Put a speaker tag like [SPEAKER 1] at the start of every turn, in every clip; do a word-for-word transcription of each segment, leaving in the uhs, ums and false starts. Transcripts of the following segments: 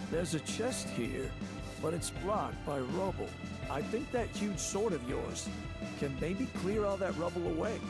[SPEAKER 1] There's a chest here, but it's blocked by rubble. I think that huge sword of yours can maybe clear all that rubble away.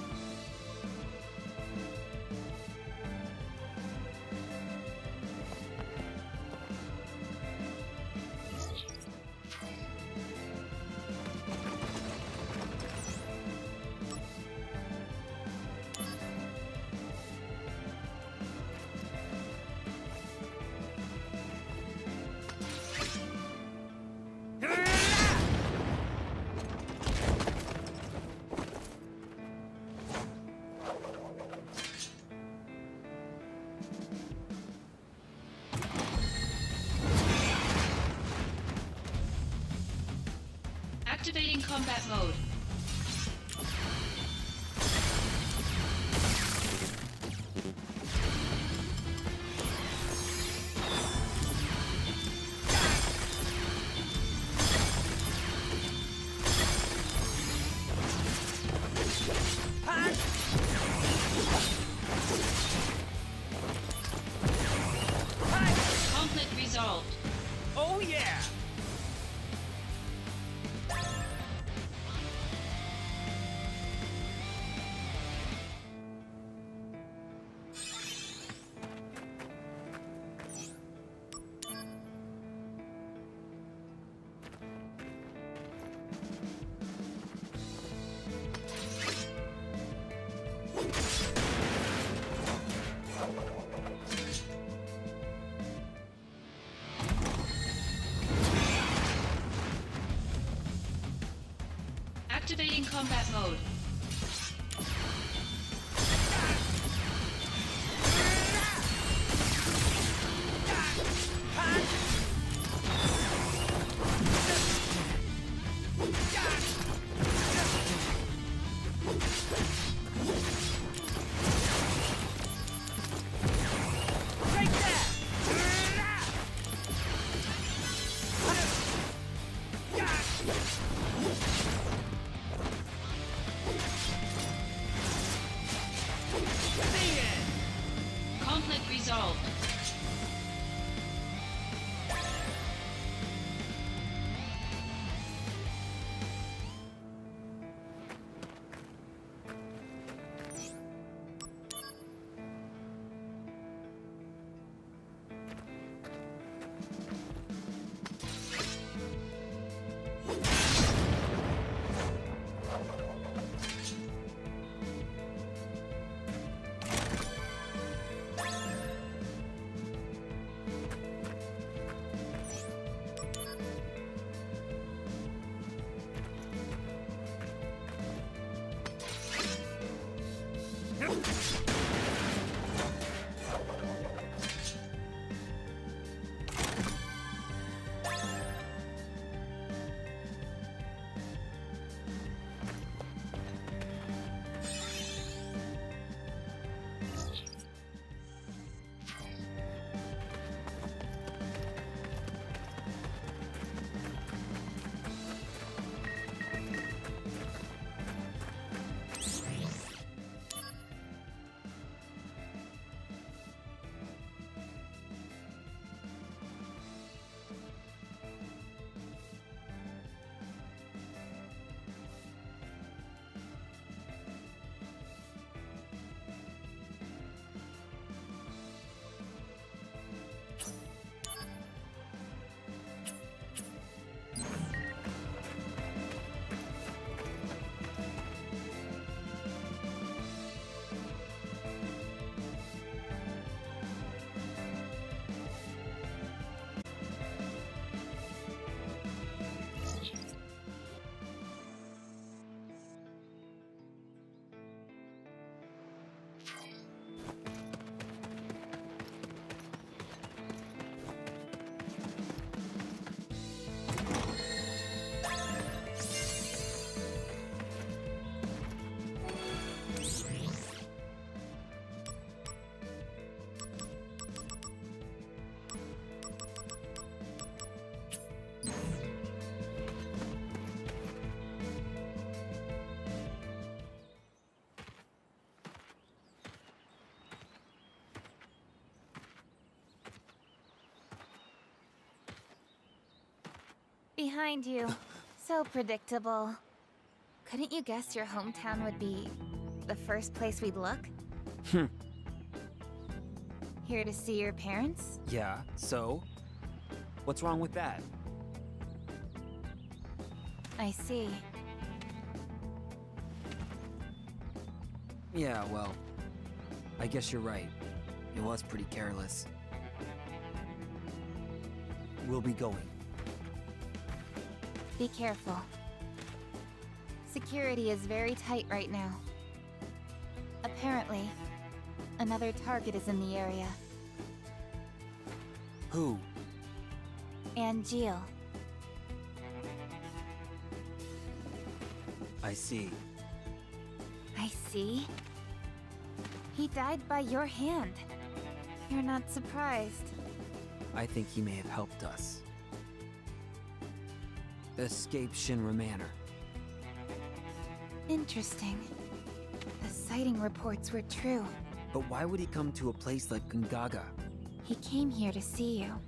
[SPEAKER 2] Activating combat mode. Conflict resolved.
[SPEAKER 3] Oh yeah!
[SPEAKER 2] Activating combat mode. Conflict resolved.
[SPEAKER 3] Behind you. So predictable. Couldn't you guess your hometown would be the first place we'd look?
[SPEAKER 4] Hmm.
[SPEAKER 3] Here to see your parents?
[SPEAKER 4] Yeah, so? What's wrong with that?
[SPEAKER 3] I see.
[SPEAKER 4] Yeah, well, I guess you're right. It was pretty careless. We'll be going.
[SPEAKER 3] Be careful. Security is very tight right now. Apparently, another target is in the area.
[SPEAKER 4] Who?
[SPEAKER 3] Angeal.
[SPEAKER 4] I see.
[SPEAKER 3] I see. He died by your hand. You're not surprised.
[SPEAKER 4] I think he may have helped us. Escape Shinra Manor.
[SPEAKER 3] Interesting. The sighting reports were true.
[SPEAKER 4] But why would he come to a place like Gongaga?
[SPEAKER 3] He came here to see you.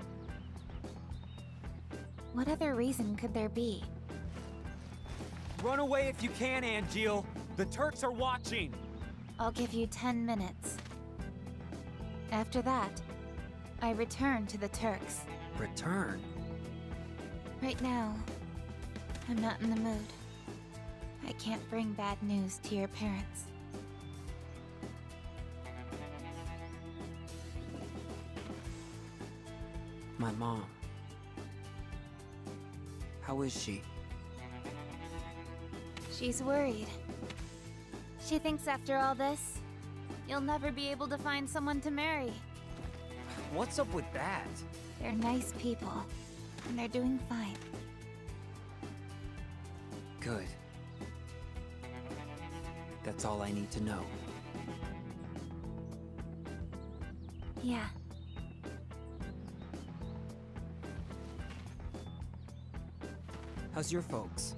[SPEAKER 3] What other reason could there be?
[SPEAKER 5] Run away if you can, Angeal! The Turks are watching!
[SPEAKER 3] I'll give you ten minutes. After that, I return to the Turks.
[SPEAKER 4] Return?
[SPEAKER 3] Right now, I'm not in the mood. I can't bring bad news to your parents.
[SPEAKER 4] My mom. How is she?
[SPEAKER 3] She's worried. She thinks after all this, you'll never be able to find someone to marry.
[SPEAKER 4] What's up with that?
[SPEAKER 3] They're nice people, and they're doing fine.
[SPEAKER 4] Good. That's all I need to know.
[SPEAKER 3] Yeah.
[SPEAKER 4] How's your folks?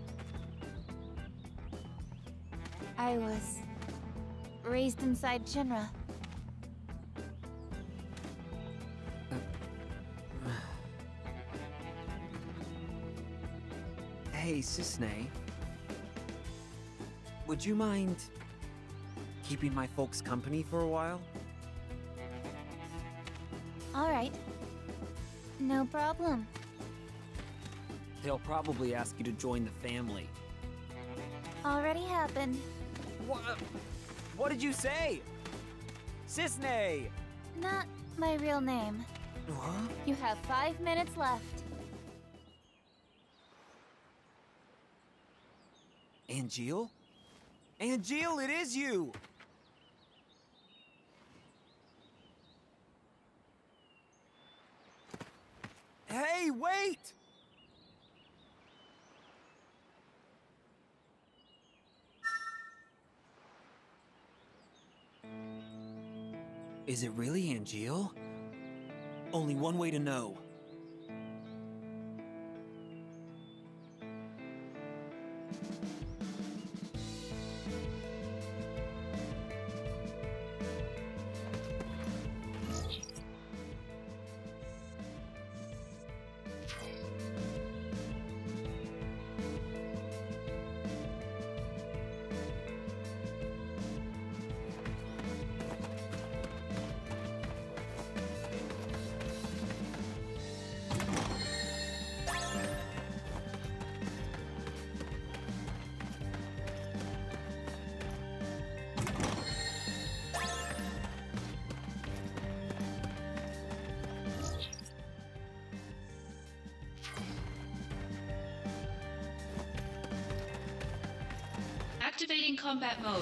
[SPEAKER 3] I was raised inside Shinra.
[SPEAKER 4] Hey, Cissnei. Would you mind keeping my folks company for a while?
[SPEAKER 3] All right. No problem.
[SPEAKER 4] They'll probably ask you to join the family.
[SPEAKER 3] Already happened.
[SPEAKER 5] What? What did you say? Cissnei!
[SPEAKER 3] Not my real name.
[SPEAKER 4] What?
[SPEAKER 3] You have five minutes left.
[SPEAKER 5] Angeal? Angeal, it is you! Hey, wait!
[SPEAKER 4] Is it really Angeal? Only one way to know.
[SPEAKER 2] Activating combat mode.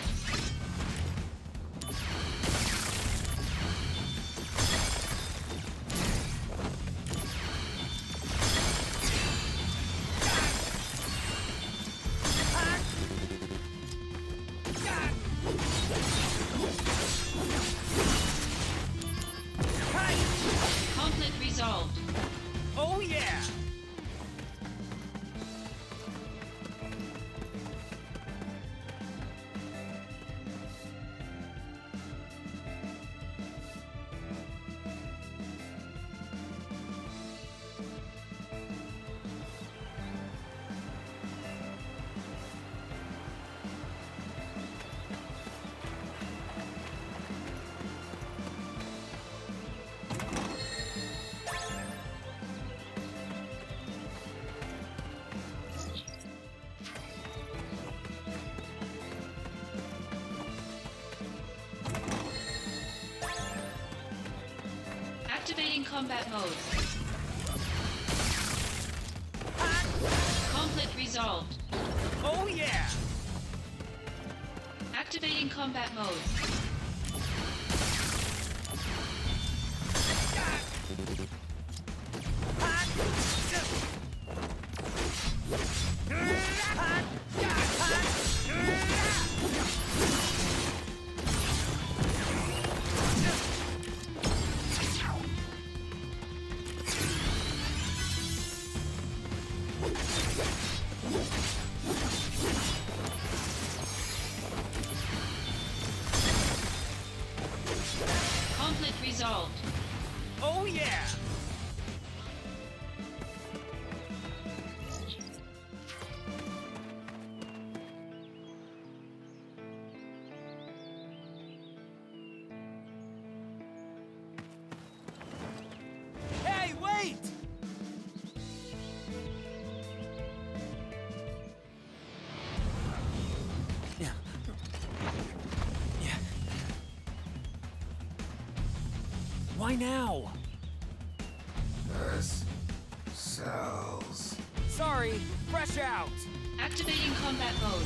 [SPEAKER 2] Conflict resolved.
[SPEAKER 5] Oh yeah!
[SPEAKER 2] Activating combat mode. Conflict resolved.
[SPEAKER 5] Oh yeah!
[SPEAKER 2] Activating combat mode. Conflict resolved.
[SPEAKER 5] Oh yeah! Hey, wait! Yeah. Yeah. Why now?
[SPEAKER 6] This sells.
[SPEAKER 5] Sorry, fresh out.
[SPEAKER 2] Activating combat mode.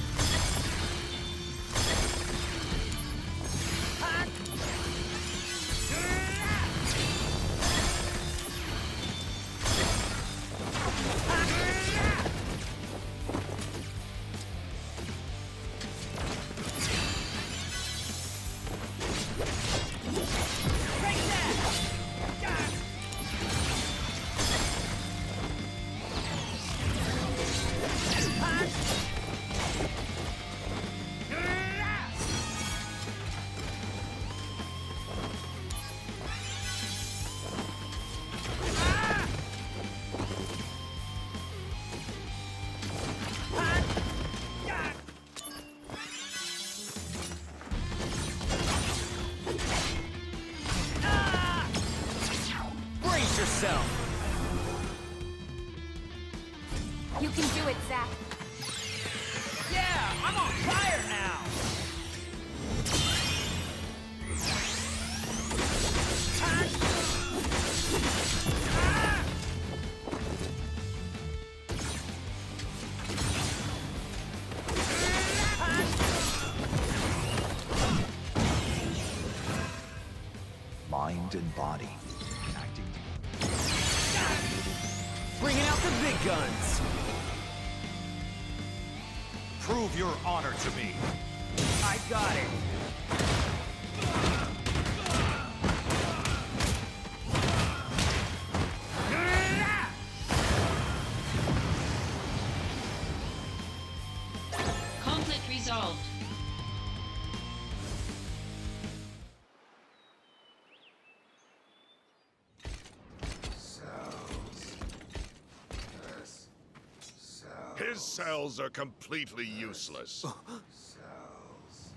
[SPEAKER 5] Brace yourself.
[SPEAKER 3] You can do it, Zack.
[SPEAKER 5] Yeah, I'm on fire now.
[SPEAKER 6] Mind and body. Acting.
[SPEAKER 5] Bringing out the big guns.
[SPEAKER 6] Prove your honor to me.
[SPEAKER 5] I got it.
[SPEAKER 2] Conflict resolved.
[SPEAKER 7] His cells are completely useless.
[SPEAKER 6] Cells.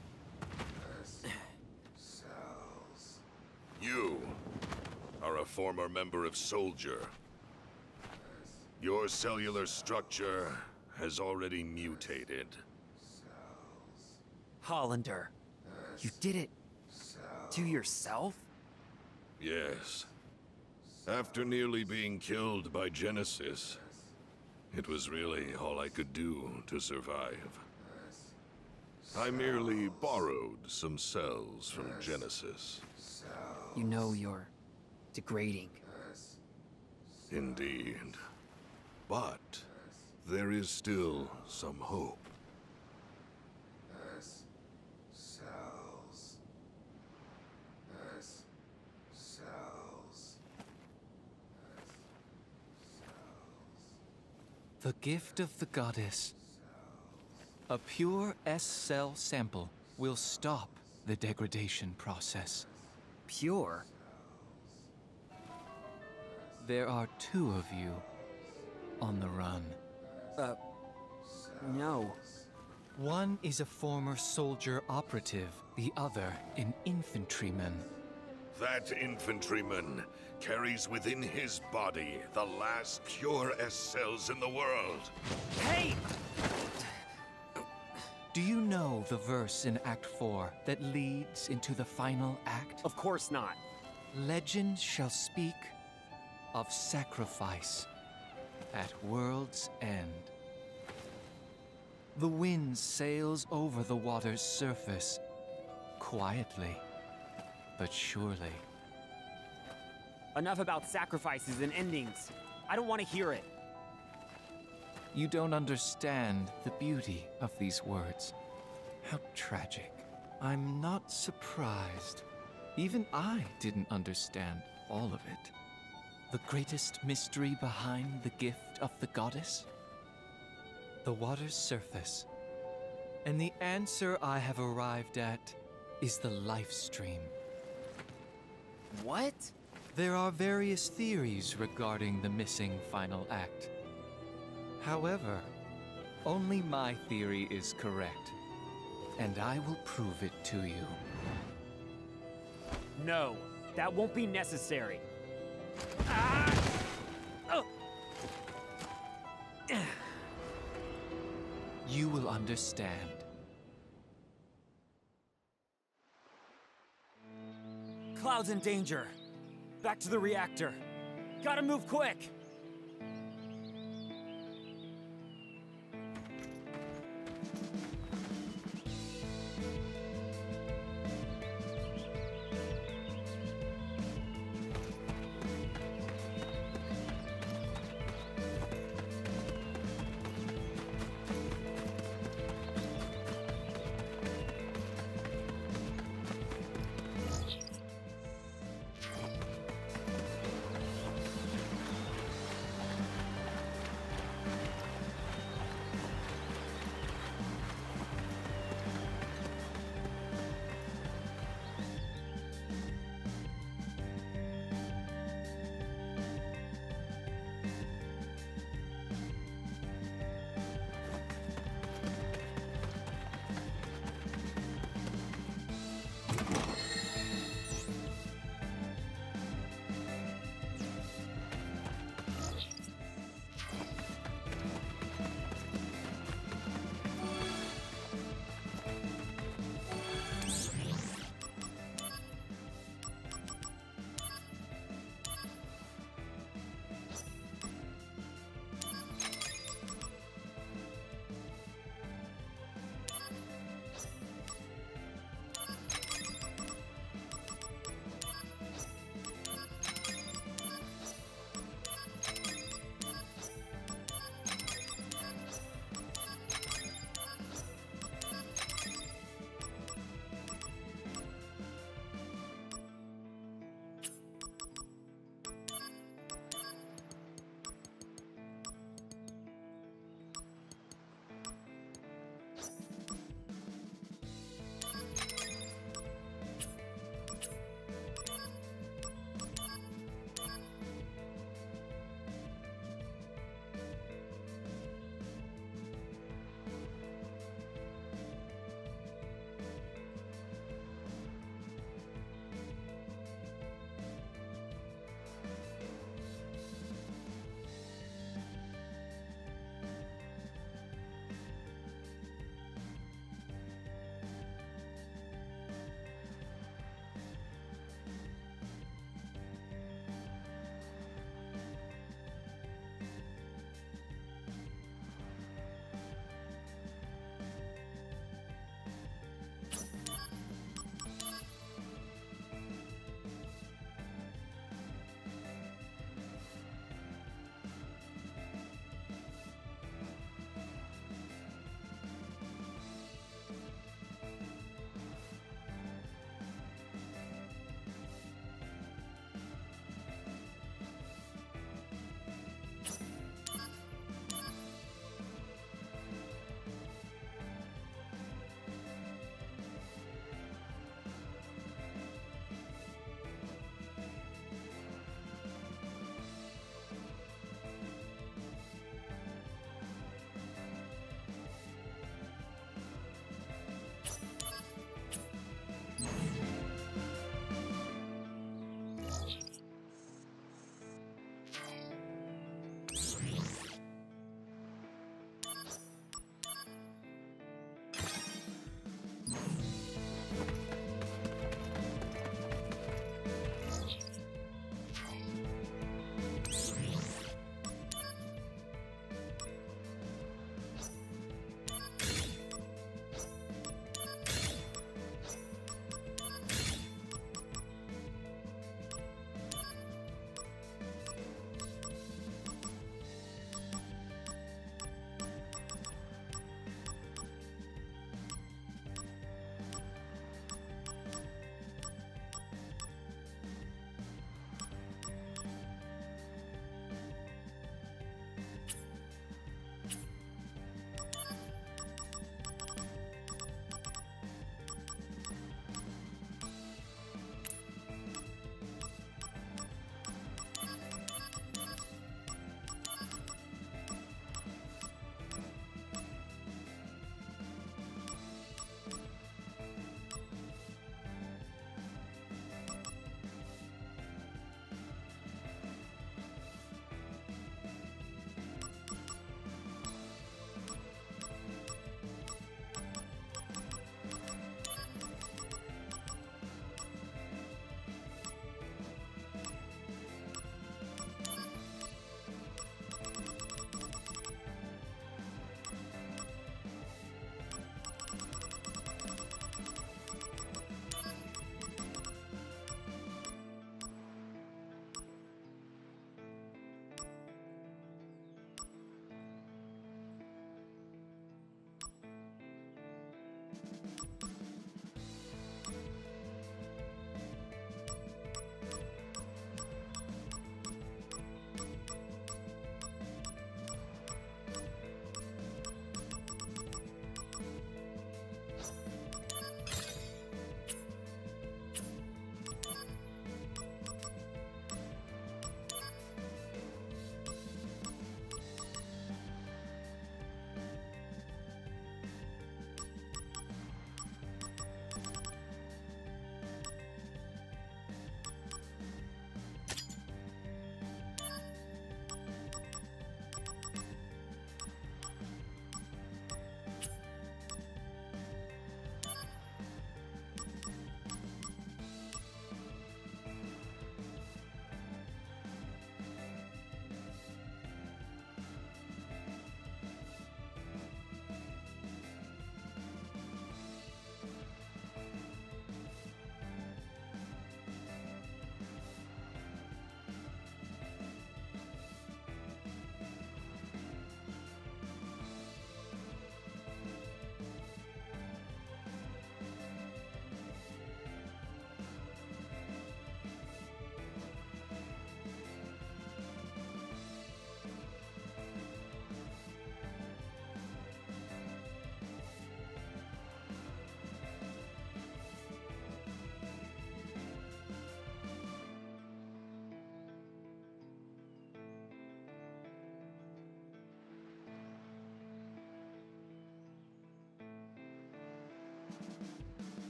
[SPEAKER 6] Cells.
[SPEAKER 7] You are a former member of Soldier. Your cellular structure has already mutated.
[SPEAKER 5] Hollander, you did it to yourself?
[SPEAKER 7] Yes. After nearly being killed by Genesis, it was really all I could do to survive. I merely borrowed some cells from Genesis.
[SPEAKER 4] You know you're degrading.
[SPEAKER 7] Indeed. But there is still some hope.
[SPEAKER 6] Cells. Cells.
[SPEAKER 8] The gift of the goddess. A pure S-cell sample will stop the degradation process.
[SPEAKER 4] Pure?
[SPEAKER 8] There are two of you on the run.
[SPEAKER 4] Uh, no.
[SPEAKER 8] One is a former soldier operative, the other an infantryman.
[SPEAKER 7] That infantryman carries within his body the last pure S-cells in the world.
[SPEAKER 5] Hey!
[SPEAKER 8] Do you know the verse in Act four that leads into the final act?
[SPEAKER 5] Of course not.
[SPEAKER 8] Legend shall speak of sacrifice at world's end. The wind sails over the water's surface, quietly, but surely.
[SPEAKER 5] Enough about sacrifices and endings. I don't want to hear it.
[SPEAKER 8] You don't understand the beauty of these words. How tragic. I'm not surprised. Even I didn't understand all of it. The greatest mystery behind the gift of the goddess? The water's surface. And the answer I have arrived at is the life stream.
[SPEAKER 5] What?
[SPEAKER 8] There are various theories regarding the missing final act. However, only my theory is correct, and I will prove it to you.
[SPEAKER 5] No, that won't be necessary. Ah! Oh!
[SPEAKER 8] You will understand.
[SPEAKER 5] Cloud's in danger. Back to the reactor. Gotta move quick!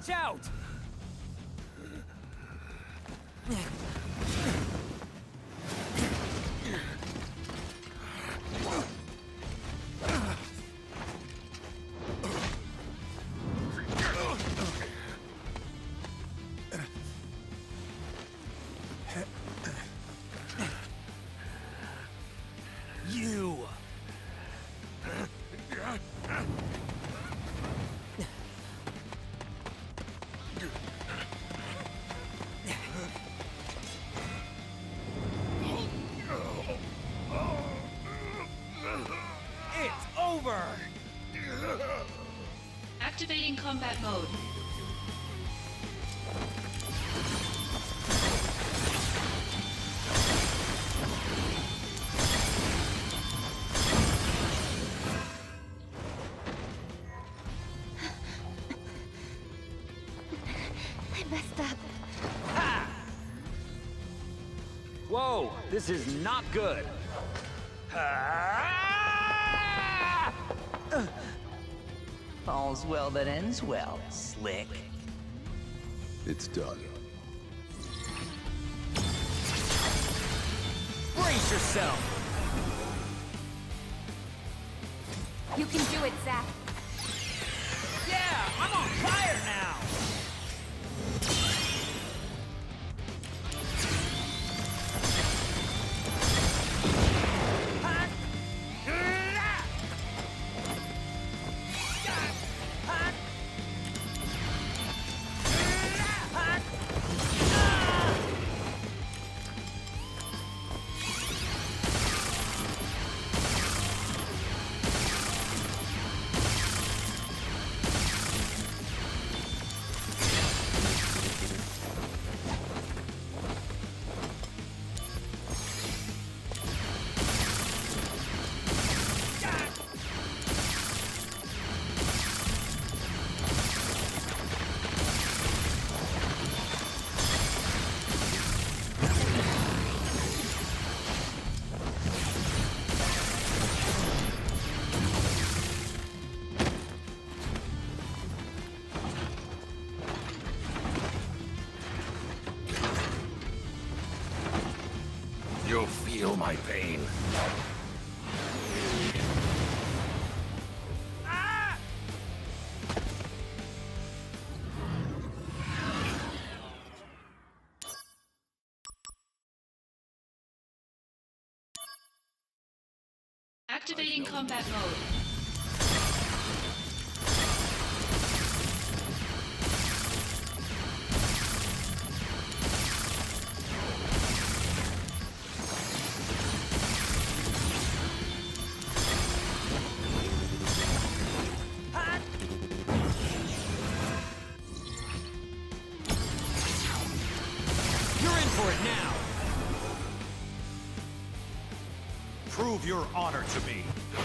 [SPEAKER 5] Watch out! You! It's over!
[SPEAKER 2] Activating combat mode.
[SPEAKER 3] I messed up.
[SPEAKER 5] Whoa, this is not good.
[SPEAKER 9] All's well that ends well, Slick.
[SPEAKER 6] It's done.
[SPEAKER 5] Brace yourself!
[SPEAKER 3] You can do it, Zack.
[SPEAKER 5] Yeah, I'm on fire now!
[SPEAKER 7] You'll feel my pain.
[SPEAKER 2] Activating combat mode.
[SPEAKER 5] You're in for it now!
[SPEAKER 6] Prove your honor to me.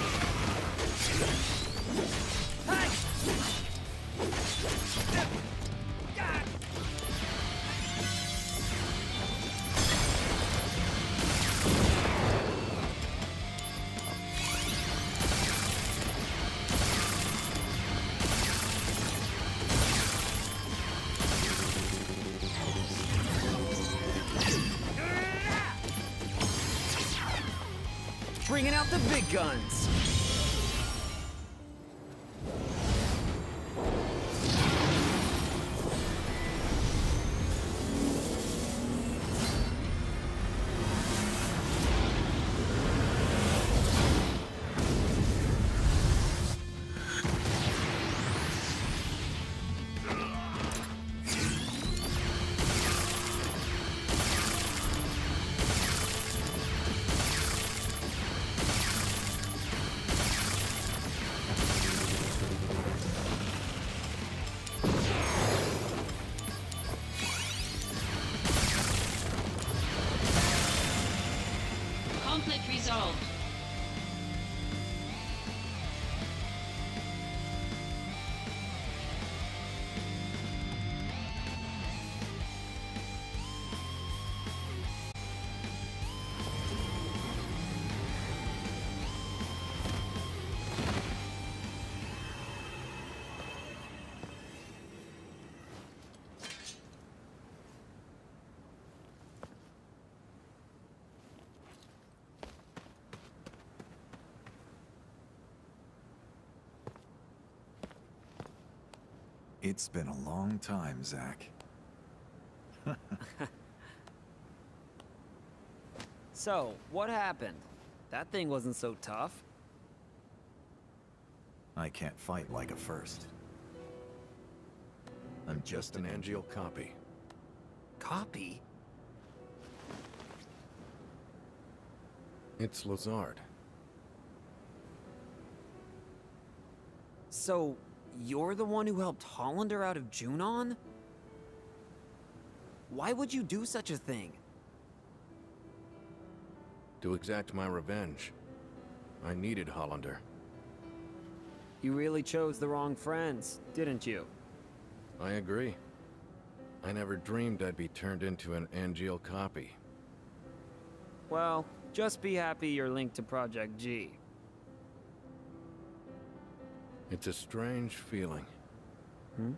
[SPEAKER 5] Bringing out the big guns!
[SPEAKER 2] Conflict resolved.
[SPEAKER 10] It's been a long time, Zack.
[SPEAKER 4] So, what happened? That thing wasn't so tough.
[SPEAKER 10] I can't fight like a first. I'm just an Angeal copy.
[SPEAKER 4] Copy?
[SPEAKER 11] It's Lazard.
[SPEAKER 4] So, you're the one who helped Hollander out of Junon? Why would you do such a thing?
[SPEAKER 11] To exact my revenge. I needed Hollander.
[SPEAKER 4] You really chose the wrong friends, didn't you?
[SPEAKER 11] I agree. I never dreamed I'd be turned into an Angeal copy.
[SPEAKER 4] Well, just be happy you're linked to Project G.
[SPEAKER 11] It's a strange feeling.
[SPEAKER 4] Hmm?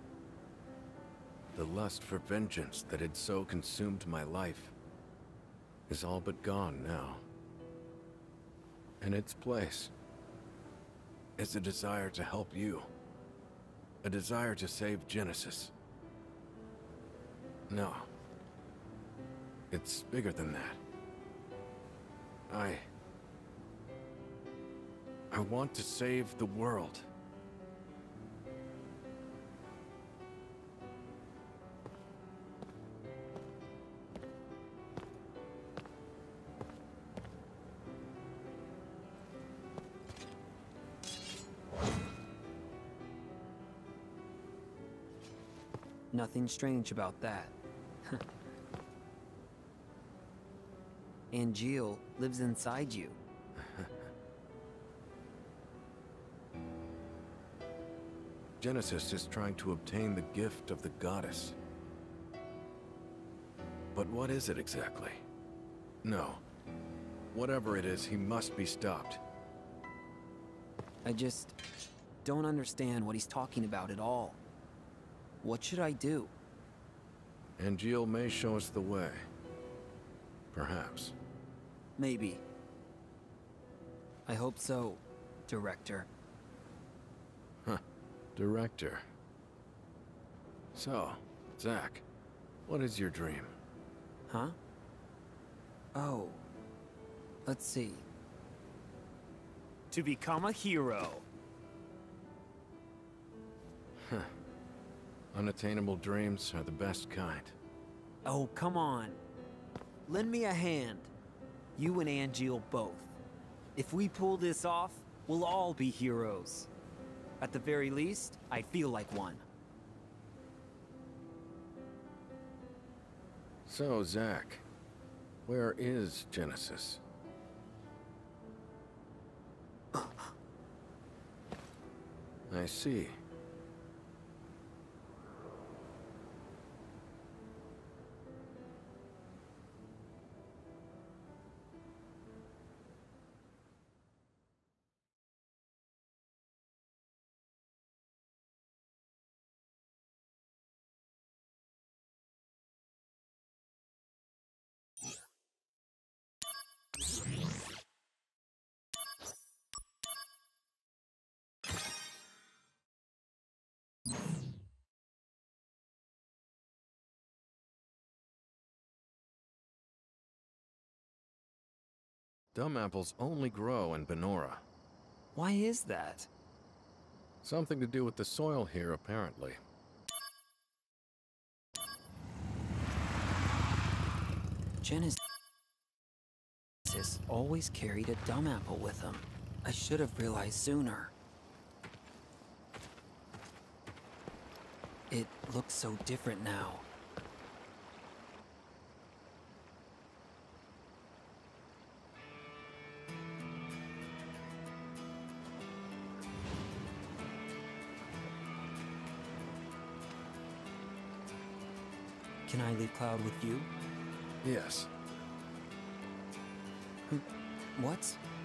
[SPEAKER 11] The lust for vengeance that had so consumed my life is all but gone now. In its place is a desire to help you. A desire to save Genesis. No. It's bigger than that. I... I want to save the world.
[SPEAKER 4] Nothing strange about that. Angeal lives inside you.
[SPEAKER 11] Genesis is trying to obtain the gift of the goddess. But what is it exactly? No. Whatever it is, he must be stopped.
[SPEAKER 4] I just don't understand what he's talking about at all. What should I do?
[SPEAKER 11] Angeal may show us the way. Perhaps.
[SPEAKER 4] Maybe. I hope so, Director.
[SPEAKER 11] Huh. Director. So, Zack, what is your dream?
[SPEAKER 4] Huh? Oh. Let's see. To become a hero.
[SPEAKER 11] Huh. Unattainable dreams are the best kind.
[SPEAKER 4] Oh, come on. Lend me a hand. You and Angeal both. If we pull this off, we'll all be heroes. At the very least, I feel like one.
[SPEAKER 11] So, Zack, where is Genesis? I see. Dumb apples only grow in Benora.
[SPEAKER 4] Why is that?
[SPEAKER 11] Something to do with the soil here, apparently.
[SPEAKER 4] Genesis always carried a dumb apple with him. I should have realized sooner. It looks so different now. Can I leave Cloud with you?
[SPEAKER 11] Yes.
[SPEAKER 4] What?